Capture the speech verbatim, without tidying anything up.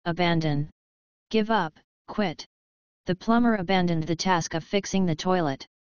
Abandon. Give up, quit. The plumber abandoned the task of fixing the toilet.